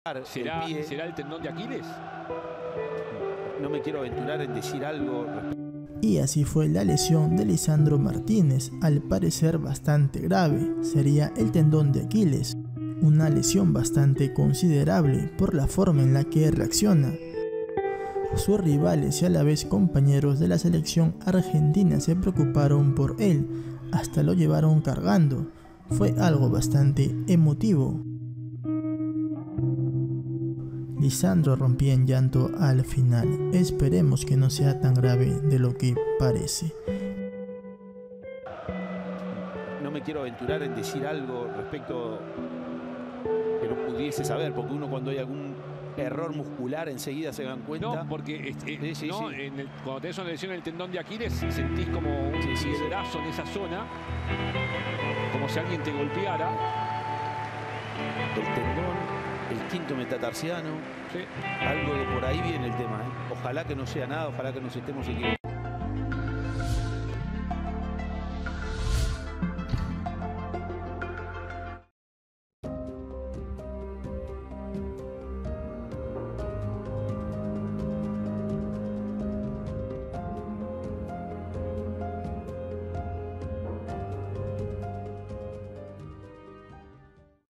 ¿Será el tendón de Aquiles? No me quiero aventurar en decir algo. Y así fue la lesión de Lisandro Martínez, al parecer bastante grave. Sería el tendón de Aquiles, una lesión bastante considerable por la forma en la que reacciona. Sus rivales y a la vez compañeros de la selección argentina se preocuparon por él, hasta lo llevaron cargando. Fue algo bastante emotivo. Lisandro rompía en llanto al final. Esperemos que no sea tan grave de lo que parece. No me quiero aventurar en decir algo respecto que no pudiese saber, porque uno cuando hay algún error muscular enseguida se dan cuenta. No, porque sí. cuando tenés una lesión en el tendón de Aquiles sentís como un piedrazo en esa zona, como si alguien te golpeara. El tendón, el quinto metatarsiano, Sí. algo de por ahí viene el tema, ¿eh? Ojalá que no sea nada, ojalá que nos estemos equivocando.